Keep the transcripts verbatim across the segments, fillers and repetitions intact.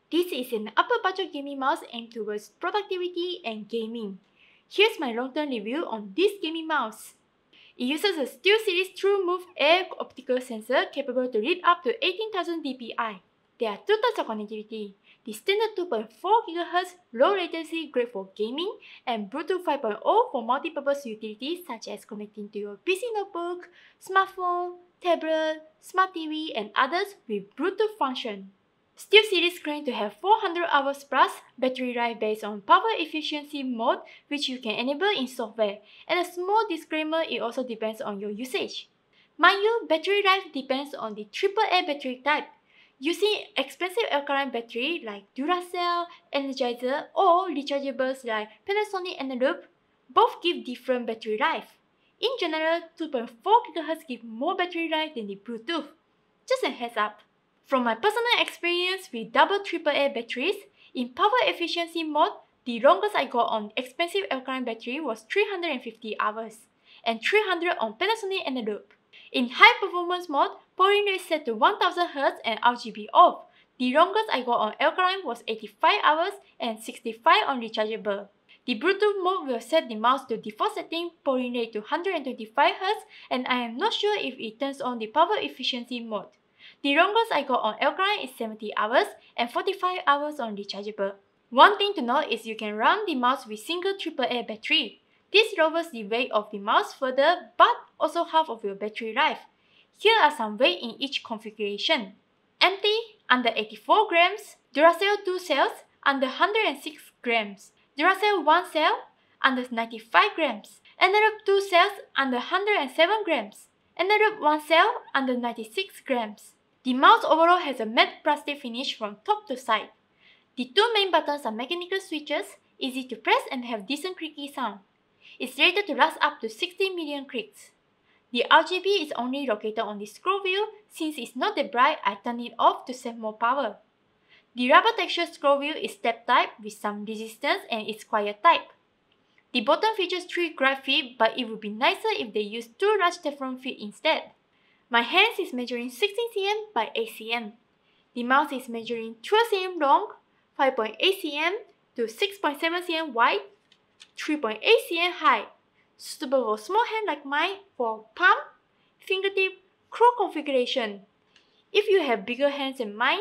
This is an upper budget gaming mouse aimed towards productivity and gaming. Here's my long-term review on this gaming mouse. It uses a SteelSeries TrueMove Air optical sensor capable to read up to eighteen thousand D P I. There are two types of connectivity. The standard two point four gigahertz low latency great for gaming and Bluetooth five point zero for multi-purpose utilities such as connecting to your P C notebook, smartphone, tablet, smart T V and others with Bluetooth function. SteelSeries claims to have four hundred hours plus battery life based on power efficiency mode which you can enable in software, and a small disclaimer, it also depends on your usage. Mind you, battery life depends on the triple A battery type. Using expensive alkaline battery like Duracell, Energizer or rechargeables like Panasonic Eneloop both give different battery life. In general, two point four gigahertz give more battery life than the Bluetooth. Just a heads up. From my personal experience with double triple A batteries, in power efficiency mode, the longest I got on expensive alkaline battery was three hundred fifty hours and three hundred on Panasonic Eneloop. In high performance mode, polling rate set to one thousand hertz and R G B off. The longest I got on alkaline was eighty-five hours and sixty-five on rechargeable. The Bluetooth mode will set the mouse to default setting, polling rate to one hundred twenty-five hertz, and I am not sure if it turns on the power efficiency mode. The longest I got on alkaline is seventy hours and forty-five hours on rechargeable. One thing to note is you can run the mouse with single triple A battery. This lowers the weight of the mouse further but also half of your battery life. Here are some weight in each configuration. Empty, under eighty-four grams. Duracell two cells, under one hundred six grams. Duracell one cell, under ninety-five grams. Eneloop two cells, under one hundred seven grams. Eneloop one cell, under ninety-six grams. The mouse overall has a matte plastic finish from top to side. The two main buttons are mechanical switches, easy to press and have decent clicky sound. It's rated to last up to sixty million clicks. The R G B is only located on the scroll wheel. Since it's not that bright, I turn it off to save more power. The rubber texture scroll wheel is step type with some resistance and it's quiet type. The bottom features three grab feet, but it would be nicer if they used two large Teflon feet instead. My hands is measuring sixteen centimeters by eight centimeters. The mouse is measuring twelve centimeters long, five point eight centimeters to six point seven centimeters wide, three point eight centimeters high, suitable for small hand like mine for palm, fingertip, claw configuration. If you have bigger hands than mine,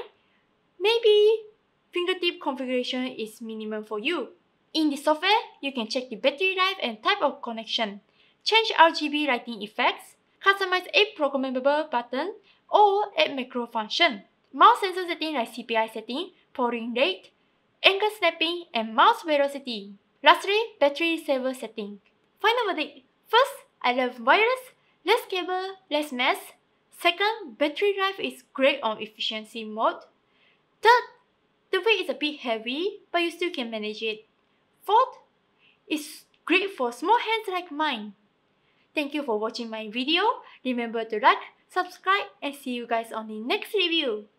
maybe fingertip configuration is minimum for you. In the software, you can check the battery life and type of connection, change R G B lighting effects, customize eight programmable buttons, or add macro function. Mouse sensor setting like C P I setting, polling rate, angle snapping, and mouse velocity. Lastly, battery saver setting. Final verdict. First, I love wireless, less cable, less mess. Second, battery life is great on efficiency mode. Third, the weight is a bit heavy, but you still can manage it. Fourth, it's great for small hands like mine. Thank you for watching my video. Remember to like, subscribe, and see you guys on the next review.